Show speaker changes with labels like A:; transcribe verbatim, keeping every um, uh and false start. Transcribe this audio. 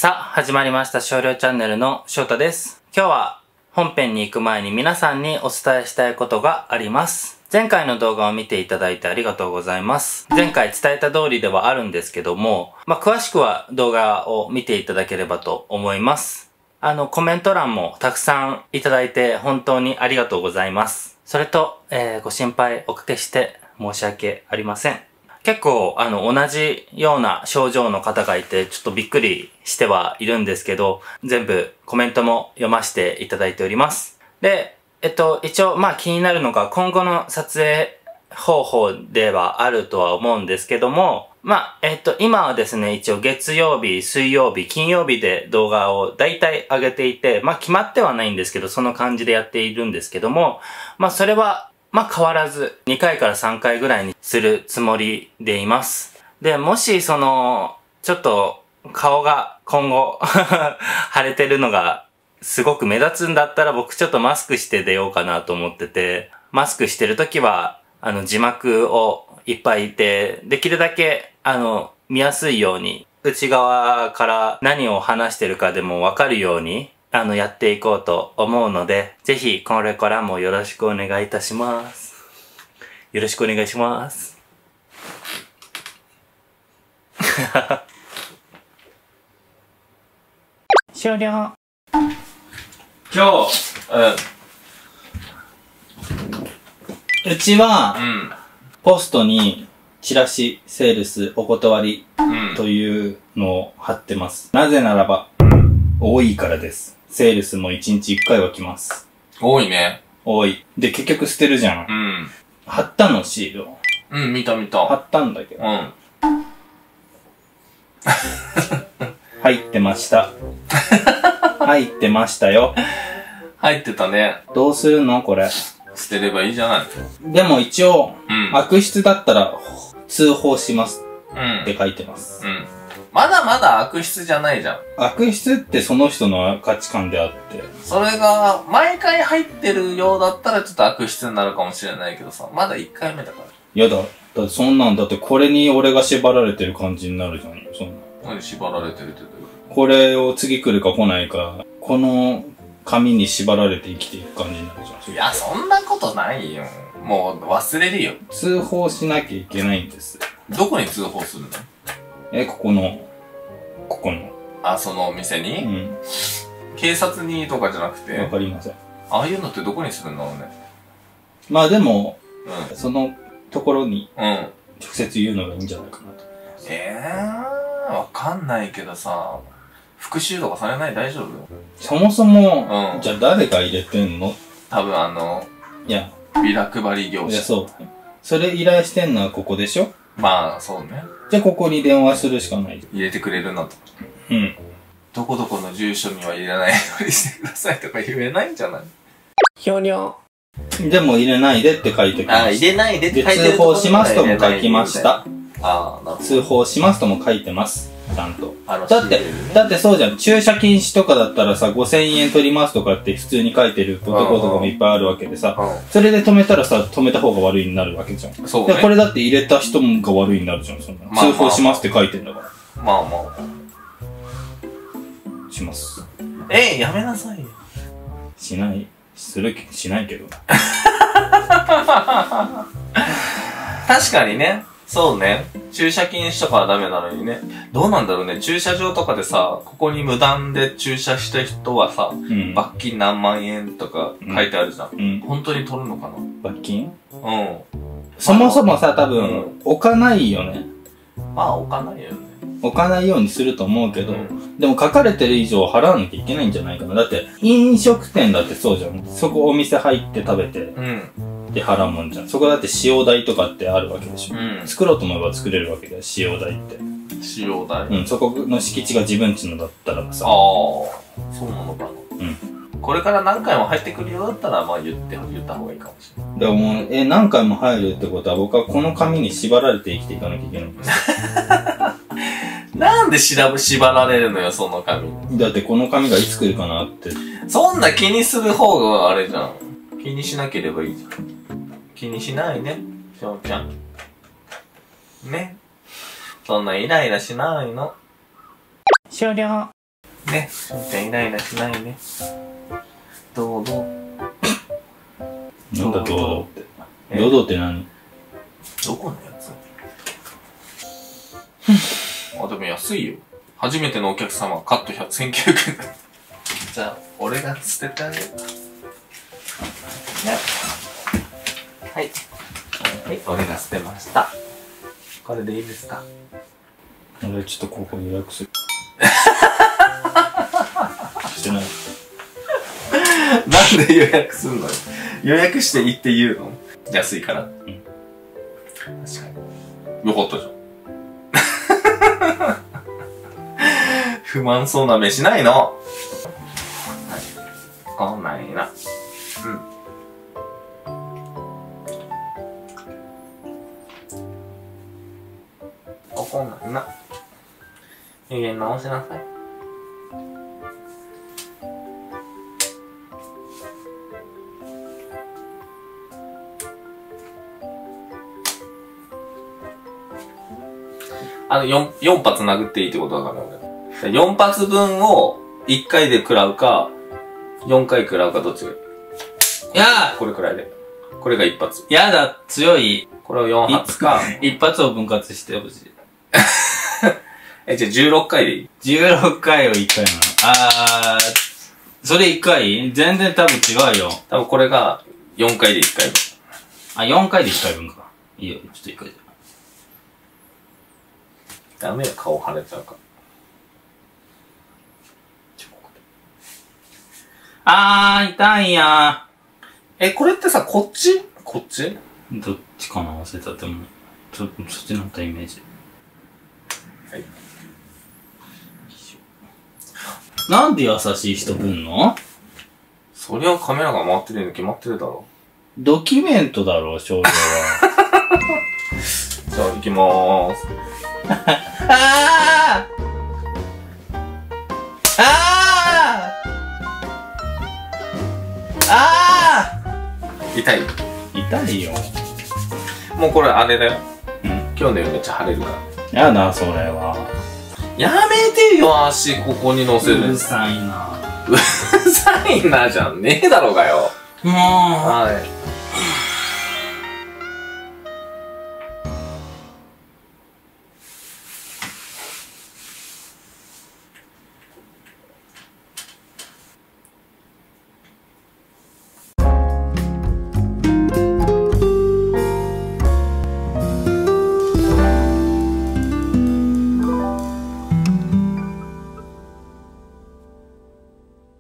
A: さあ、始まりました。少量チャンネルの翔太です。今日は本編に行く前に皆さんにお伝えしたいことがあります。前回の動画を見ていただいてありがとうございます。前回伝えた通りではあるんですけども、まあ、詳しくは動画を見ていただければと思います。あの、コメント欄もたくさんいただいて本当にありがとうございます。それと、えー、ご心配おかけして申し訳ありません。結構、あの、同じような症状の方がいて、ちょっとびっくりしてはいるんですけど、全部コメントも読ませていただいております。で、えっと、一応、まあ気になるのが今後の撮影方法ではあるとは思うんですけども、まあ、えっと、今はですね、一応月曜日、水曜日、金曜日で動画を大体上げていて、まあ決まってはないんですけど、その感じでやっているんですけども、まあそれは、まあ変わらずにかいからさんかいぐらいにするつもりでいます。で、もしその、ちょっと顔が今後腫れてるのがすごく目立つんだったら僕ちょっとマスクして出ようかなと思ってて、マスクしてるときはあの字幕をいっぱいいて、できるだけあの見やすいように内側から何を話してるかでもわかるようにあの、やっていこうと思うので、ぜひ、これからもよろしくお願いいたします。よろしくお願いします。終了。今日、うん。うちは、うん、ポストに、チラシ、セールス、お断り、というのを貼ってます。なぜならば、多いからです。セールスもいちにちいっかいは来ます。
B: 多いね。
A: 多い。で、結局捨てるじゃん。うん。貼ったの、シールを。
B: うん、見た見た。
A: 貼ったんだけど。うん。入ってました。入ってましたよ。
B: 入ってたね。
A: どうするのこれ。
B: 捨てればいいじゃない。
A: でも一応、うん、悪質だったら通報します。うん。って書いてます。うん。
B: まだまだ悪質じゃないじゃん。
A: 悪質ってその人の価値観であって。
B: それが、毎回入ってるようだったらちょっと悪質になるかもしれないけどさ、まだいっかいめだから。
A: いやだ、だってそんなんだってこれに俺が縛られてる感じになるじゃん。そんな。
B: 何縛られてるって言う
A: これを次来るか来ないか、この紙に縛られて生きていく感じになるじゃん。
B: いや、そんなことないよ。もう忘れるよ。
A: 通報しなきゃいけないんです。
B: どこに通報するの？
A: え、ここの、ここの。
B: あ、そのお店に？うん。警察にとかじゃなくて？
A: わかりません。
B: ああいうのってどこにするんだろうね。
A: まあでも、うん、そのところに、うん。直接言うのがいいんじゃないかなと。
B: ええー、わかんないけどさ、復讐とかされない？大丈夫？
A: そもそも、うん。じゃあ誰が入れてんの？
B: 多分あの、
A: いや、
B: ビラ配り業者。
A: いや、そう。それ依頼してんのはここでしょ？
B: まあ、そうね。
A: じゃあここに電話するしかない。
B: 入れてくれるなと。
A: うん。
B: どこどこの住所には入れないようにしてくださいとか言えないんじゃない？
A: ひょにょ。でも入れないでって書いてきました。
B: あ、入れないでって書いてる。
A: 通報しますとも書きました。
B: ああ、なるほど。
A: 通報しますとも書いてます。ちゃんと。だって、だってそうじゃん。駐車禁止とかだったらさ、ごせんえん取りますとかって普通に書いてるところとかもいっぱいあるわけでさ、それで止めたらさ、止めた方が悪いになるわけじゃん。そうね。で、これだって入れた人が悪いになるじゃん、そんな。通報しますって書いてんだから。
B: まあまあ。
A: します。
B: ええ、やめなさいよ。
A: しない、する、しないけど。
B: 確かにね。そうね。駐車禁止とかはダメなのにね。どうなんだろうね。駐車場とかでさ、ここに無断で駐車した人はさ、うん、罰金何万円とか書いてあるじゃん。うん、本当に取るのかな？
A: 罰金？うん。そもそもさ、多分、うん、置かないよね。
B: まあ置かないよね。
A: 置かないようにすると思うけど、うん、でも書かれてる以上払わなきゃいけないんじゃないかな。だって、飲食店だってそうじゃん。そこお店入って食べて、うん。で払うもんじゃん。そこだって使用代とかってあるわけでしょ。うん、作ろうと思えば作れるわけだよ、使用代って。
B: 使用代？
A: うん、そこの敷地が自分家のだったらさ。
B: ああ、そうなのかな。うん。これから何回も入ってくるようだったら、まあ言って、言った方がいいかもしれない。
A: でも、え、何回も入るってことは僕はこの紙に縛られて生きていかなきゃいけないんです。
B: なんでしら縛られるのよ、その紙。
A: だってこの紙がいつ来るかなって。
B: そんな気にする方があれじゃん。気にしなければいいじゃん。気にしないね、しょうちゃん。ね。そんなイライラしないの。
A: 終了。
B: ね。しょうちゃんイライラしないね。どうどう。
A: なんだ堂々って。堂々って何？
B: どこのやつ？あ、でも安いよ。初めてのお客様、カットせんきゅうひゃくえん。じゃあ、俺が捨ててあげる。ね。はい。はい、俺が捨てました。これでいいですか？
A: 俺ちょっとここ予約する。してない。
B: なんで予約すんのよ。予約して行って言うの？安いから。うん。確かに。よかったじゃん。不満そうな目しないの。はい。こんなんいいな。うん。こんなんいいな。機嫌直しなさい。あの、四、四発殴っていいってことだからね、俺。四発分を一回で食らうか、四回食らうかどっちがいい？
A: いやー
B: これくらいで。これが一発。
A: やだ、強い。
B: これを四発か。
A: 一発を分割してほしい。
B: え、じゃあじゅうろっかいでいい？
A: じゅうろっかいをいっかいなの。あー、それいっかい？全然多分違うよ。
B: 多分これがよんかいでいっかい分。
A: あ、よんかいでいっかい分か。いいよ、ちょっといっかいで。
B: ダメよ、顔腫れちゃうから。
A: あー、痛いや
B: ー。え、これってさ、こっち？こっち？
A: どっちかな忘れた。でも、ちょっと、そっちになったイメージ。はい。なんで優しい人ぶんの？
B: そりゃカメラが回ってるの決まってるだろ。
A: ドキュメントだろ、少女は。
B: じゃあ、行きまーす。
A: あーあーあ
B: ー痛い？
A: 痛いよ。
B: もうこれあれだよ。
A: うん。
B: 今日の夜めっちゃ晴れるから。
A: やだ、それは。
B: やめてよ、足ここに乗せる。
A: うるさいな。
B: うるさいなじゃんねえだろうがよ。
A: もう。
B: はい。